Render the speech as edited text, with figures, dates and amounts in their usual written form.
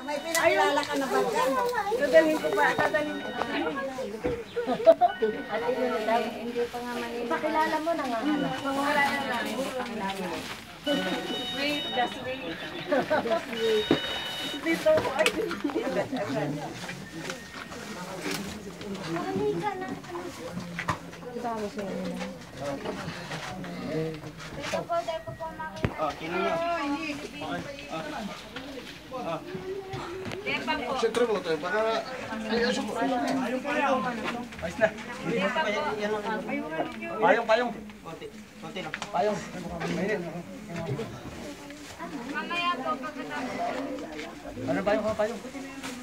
May pinakilala ka na ba dyan? Dadalhin ko pa. Dadalhin ko pa. At ino na daw, hindi pa nga manila. Pakilala mo na nga. Wala na lang. Pakilala mo. Wait, just wait. Just wait. Dito ko ay. Kasama siya nila. Dito po makita. Oh, kinin nyo. Sentro mo ito, para... Ay, aso mo. Ayos na. Payong, payong. Konti lang. Payong. Mamaya po pagkatapos. Ano payong? Payong.